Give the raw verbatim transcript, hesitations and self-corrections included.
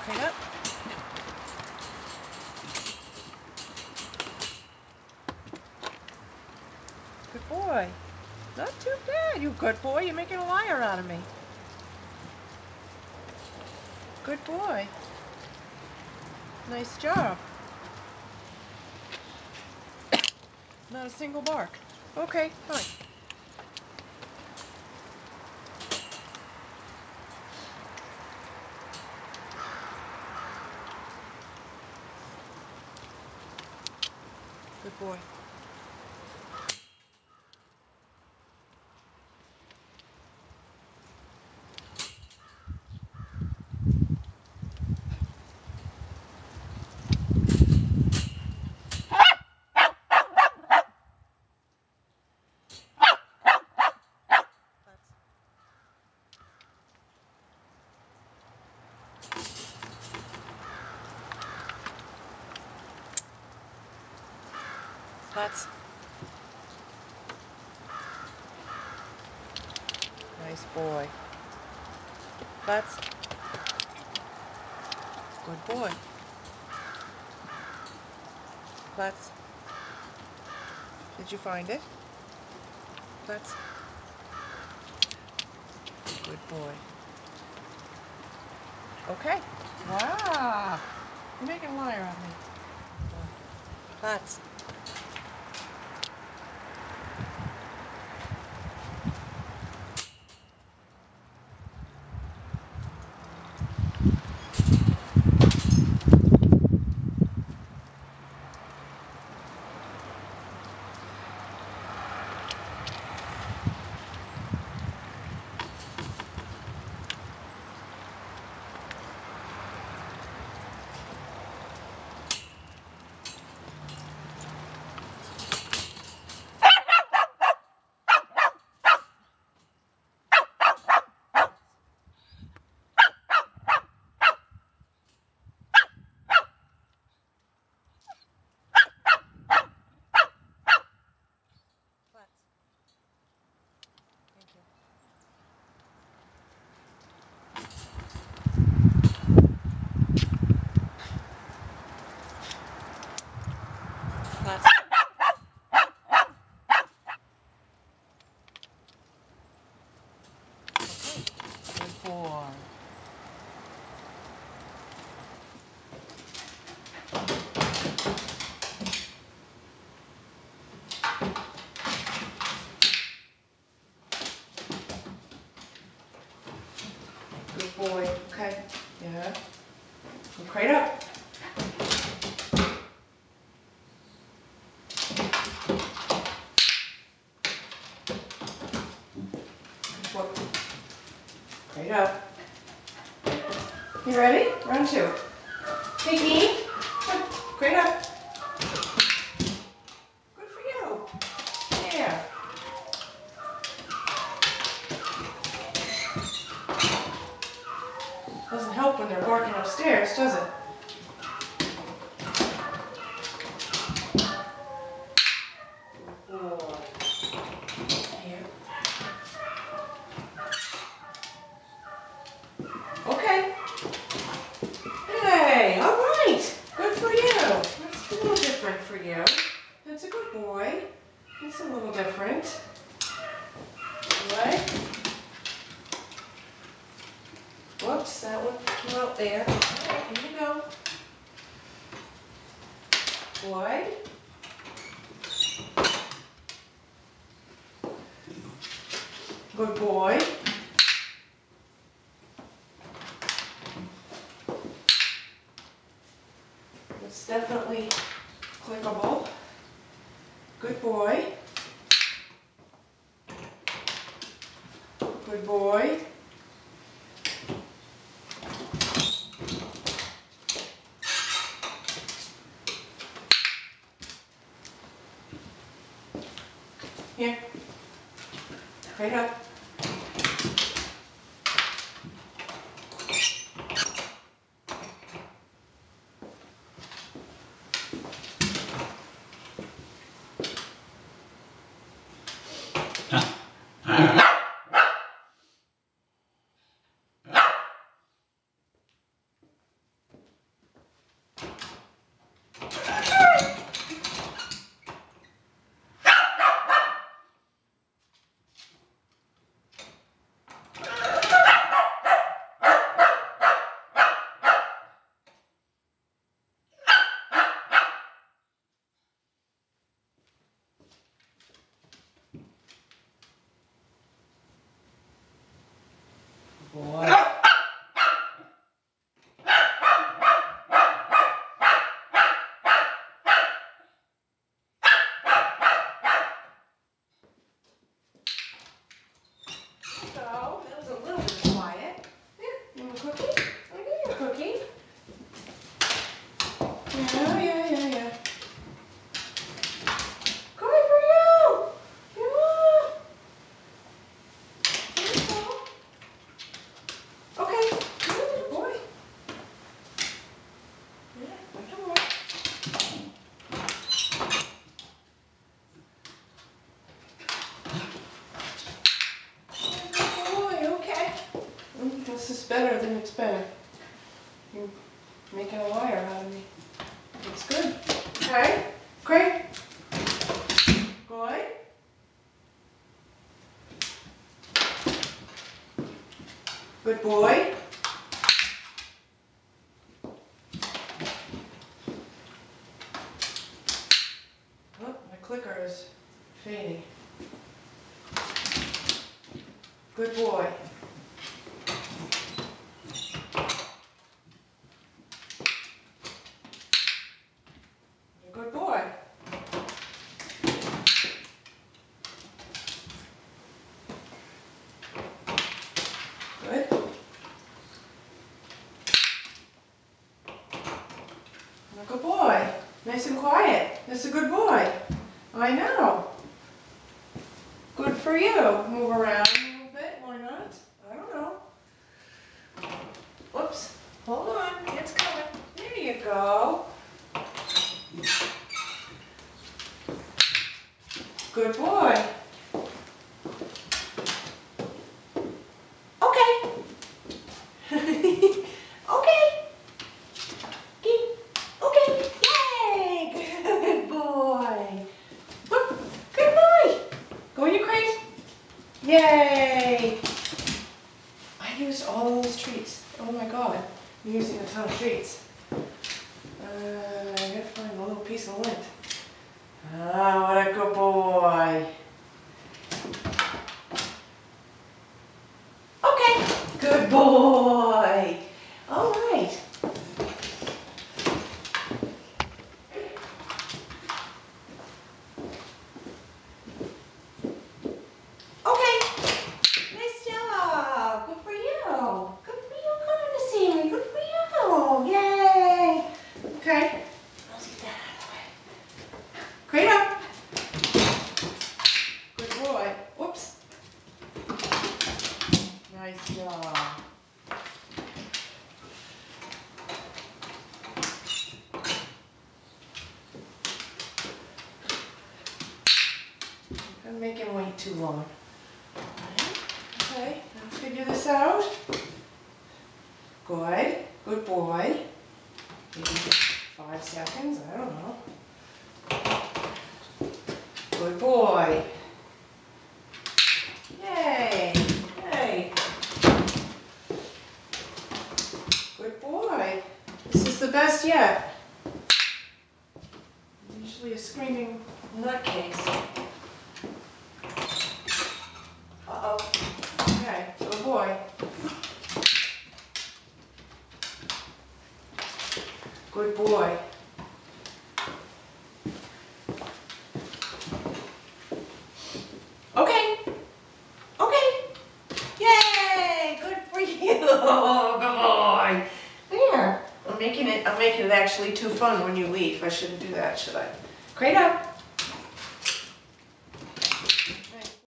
Clean up. Good boy. Not too bad, you good boy. You're making a liar out of me. Good boy. Nice job. Not a single bark. Okay, fine. Good boy. That's nice boy. That's good boy. That's did you find it? That's good boy. Okay. Wow. You're making a liar out of me. That's That's good boy. Good boy. Okay. Yeah. Look right up. Look. Right up. You ready? Round two. Take me. Great up. Good for you. Yeah. Doesn't help when they're barking upstairs, does it? Boy. Here. Okay. Hey, all right. Good for you. That's a little different for you. That's a good boy. It's a little different. Right? Whoops, that one came out there. All right, here you go. Boy. Good boy. It's definitely clickable. Good boy. Good boy. Here. Right up. Boy. So, that was a little bit quiet. Here, you want a cookie? I'll give you a cookie. Yeah, yeah, yeah, yeah. Good for you! Yeah. Here you go. Okay, good boy. Yeah, come on. Good boy, okay. Mm, This is better than it's been. You're making a liar out of me. It's good. Okay, great. Good. Good boy. Oh, my clicker is fading. Good boy. Good boy. Good. A good boy. Nice and quiet. That's a good boy. I know. Good for you. Move around a little bit. Why not? I don't know. Whoops. Hold on. It's coming. There you go. Good boy. Okay. Okay. Okay. Yay! Good boy. Look. Good boy. Go in your crate. Yay! I used all those treats. Oh my god. I'm using a ton of treats. Uh, I gotta find a little piece of lint. Ah, what a good boy. Okay. Good boy. All right. Okay. Nice job. Good for you. Good for you coming to see me. Good for you. Yay. Okay. Let's get that out of the way. Crate up. Good boy. Whoops. Nice job. I'm making wait too long. Okay, now figure this out. Good. Good boy. Maybe five seconds, I don't know. Good boy. Yay. Yay. Good boy. This is the best yet. I'm usually a screaming nutcase. Uh-oh. Okay, good boy. Good boy. Okay. Okay. Yay! Good for you. Oh, good boy. There. I'm making it I'm making it actually too fun when you leave. I shouldn't do that, should I? Crate up.